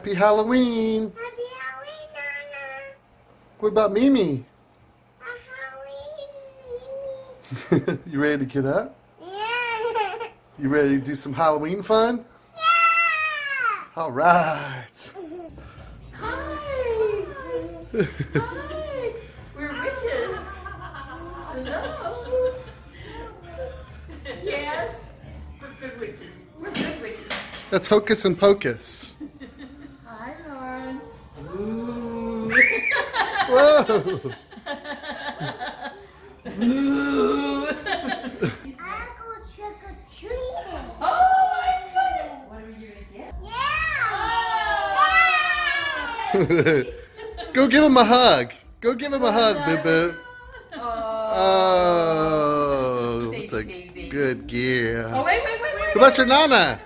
Happy Halloween. Happy Halloween, Nana. What about Mimi? Halloween, You ready to get up? yeah. You ready to do some Halloween fun? Yeah. All right. Hi. Hi. We're witches. Hello. Yes. We're good witches. We're good witches. That's Hocus and Pocus. Hi, Lauren. Whoa. Ooh. I'll go trick or treating. Oh my goodness. What are you gonna get? Yeah. Go give him a hug. Go give him a hug, no. Boo Boo. Oh, Baby, that's a baby. good gear. Oh, wait. What about your Nana?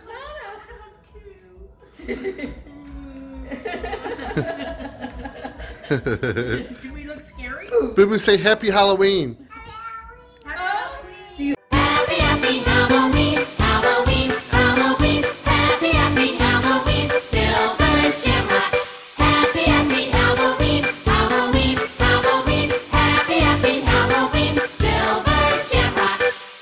Do we look scary? Boo Boo, say Happy Halloween. Do you Happy, happy Halloween, Halloween, Halloween. Happy, happy Halloween, Silver Shamrock. Happy, happy Halloween, Halloween, Halloween. Happy, happy Halloween, Silver Shamrock.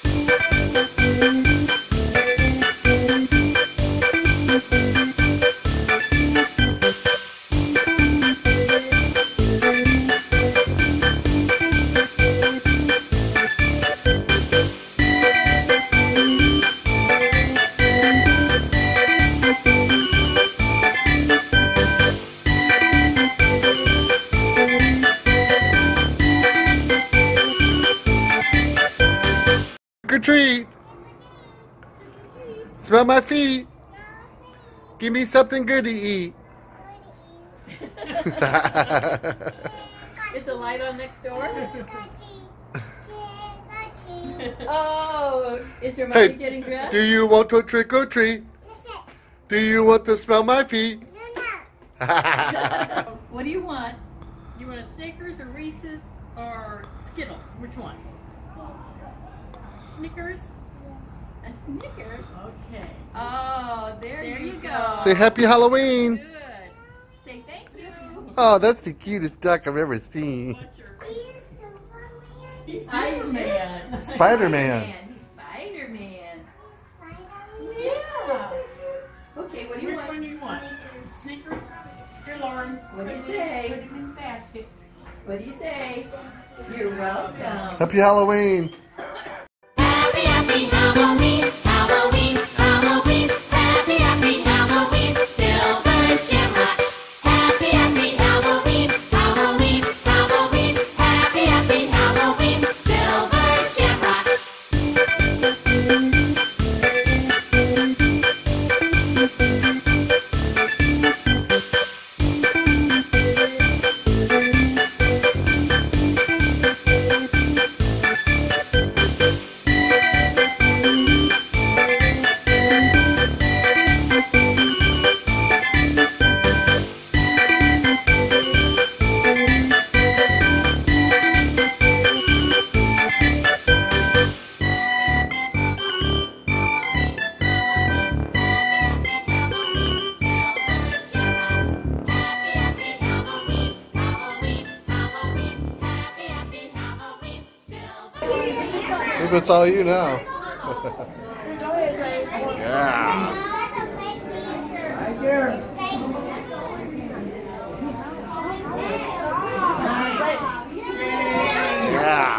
Trick or treat. Smell my feet. Give me something good to eat. Is the light on next door? Oh, is your mommy Hey, getting dressed? do you want to trick or treat? Do you want to smell my feet? What do you want? You want a Snickers or Reese's or Skittles? Which one? Snickers? A Snickers? Okay. Oh, there you go. Say Happy Halloween. Good. Say thank you. Oh, that's the cutest duck I've ever seen. What's your He's He's Superman. Spider-Man. He's Spider-Man. Superman. Yeah. Okay, what do you Which want? one do you want? Snickers? Here, Lauren. What do you Put say? it in the basket. What do you say? You're welcome. Happy Halloween. Happy, happy Halloween, Halloween, Halloween. Happy, happy Halloween, Silver Shamrock. Happy, happy Halloween, Halloween, Halloween. Happy, happy Halloween, Silver Shamrock. Maybe it's all you now. Yeah. Yeah.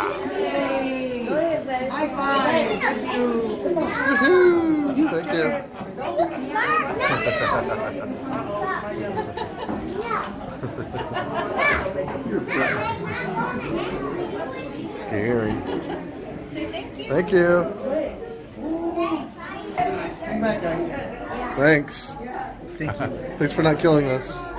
High five. Woohoo. Thank you. Scary. Thank you. Thanks. Thanks for not killing us.